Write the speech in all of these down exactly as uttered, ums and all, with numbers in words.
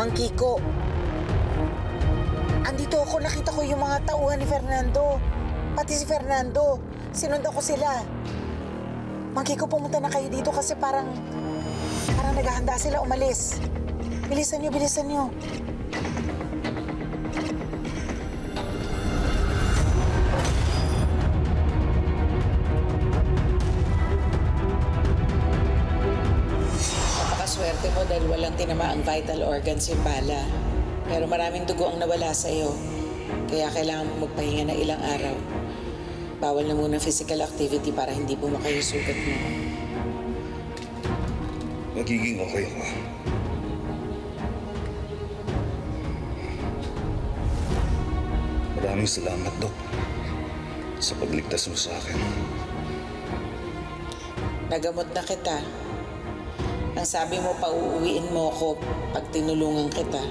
Mang Kiko. Andito ako, nakita ko yung mga tauhan ni Fernando. Pati si Fernando. Sinundan ko sila. Mang Kiko, pumunta na kayo dito kasi parang... Parang naghahanda sila umalis. Bilisan niyo, bilisan niyo. Napakaswerte mo dahil walang tinama ang vital organs yung bala. Pero maraming dugo ang nawala sa iyo. Kaya kailangan mo magpahinga na ilang araw. Bawal na muna physical activity para hindi bumaka yung sugat mo. Magiging okay ako. Maraming salamat, Dok, sa pagligtas mo sa akin. Nagamot na kita. Ang sabi mo, pauuwiin mo ako pag tinulungan kita.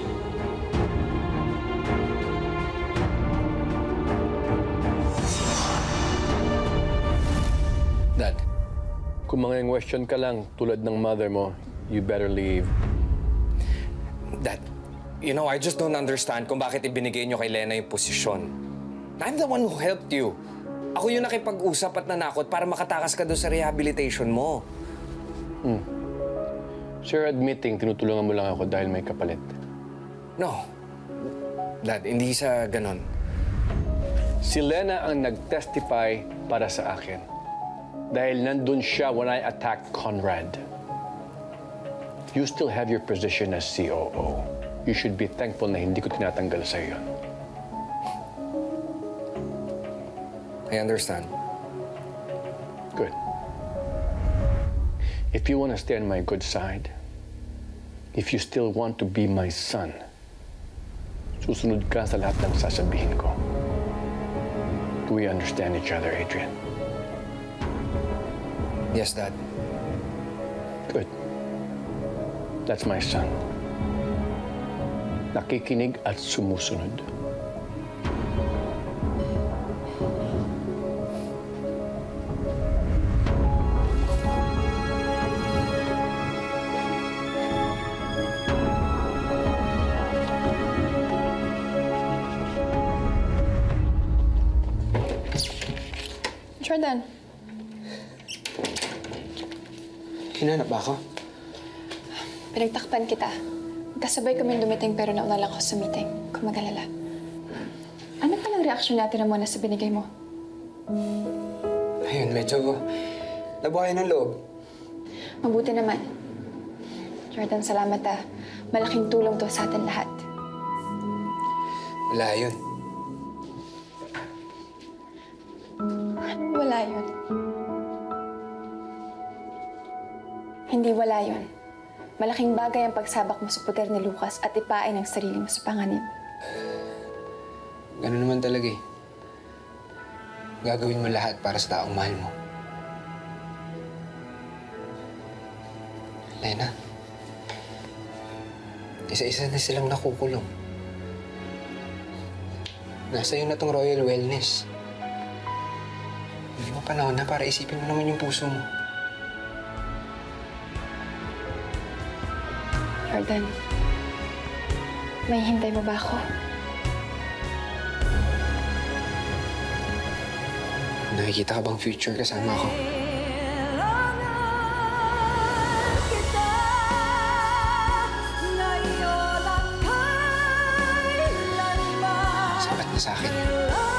Dad, kung mga question ka lang tulad ng mother mo, you better leave. Dad, you know, I just don't understand kung bakit ibinigay niyo kay Lena yung posisyon. I'm the one who helped you. Ako yung nakipag-usap at nanakot para makatakas ka doon sa rehabilitation mo. Hmm. Sir, admitting, tinutulungan mo lang ako dahil may kapalit. No. Dad, hindi sa ganon. Si Lena ang nag-testify para sa akin. Dahil nandun siya when I attacked Conrad. You still have your position as C O O. You should be thankful na hindi ko tinatanggal sa iyo. I understand. Good. If you want to stay on my good side, if you still want to be my son, susunod ka sa lahat ng sasabihin ko. Do we understand each other, Adrian? Yes, Dad. Good. That's my son. Nakikinig at sumusunod. Jordan. Hinanap ba ako? Pinagtakpan kita. Kasabay kami dumating pero nauna lang ako sa meeting. Kung mag-alala. Ano pa ng reaksyon natin na muna sa binigay mo? Ayun, medyo nabuhay ng loob. Mabuti naman. Jordan, salamat ah. Malaking tulong to sa atin lahat. Wala yun. Wala yun. Hindi wala yun. Malaking bagay ang pagsabak mo sa poder ni Lucas at ipain ang sarili mo sa panganib. Ganun naman talaga eh. Gagawin mo lahat para sa taong mahal mo. Lena, isa-isa na silang nakukulong. Nasa iyo na tong royal wellness. Hindi mo panahon na para isipin mo naman yung puso mo. Jordan, may hintay mo ba ako? Nakikita ka bang future kasama ako? Sapat na sa akin yun.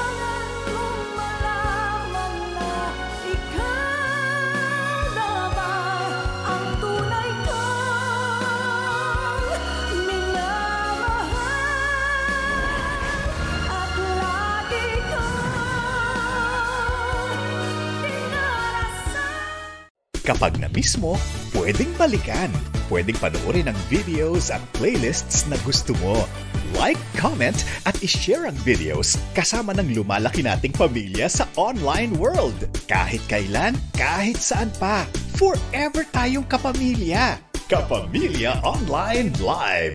Kapag na-miss mo, pwedeng balikan. Pwedeng panoorin ang videos at playlists na gusto mo. Like, comment, at ishare ang videos kasama ng lumalaki nating pamilya sa online world. Kahit kailan, kahit saan pa. Forever tayong kapamilya. Kapamilya Online Live.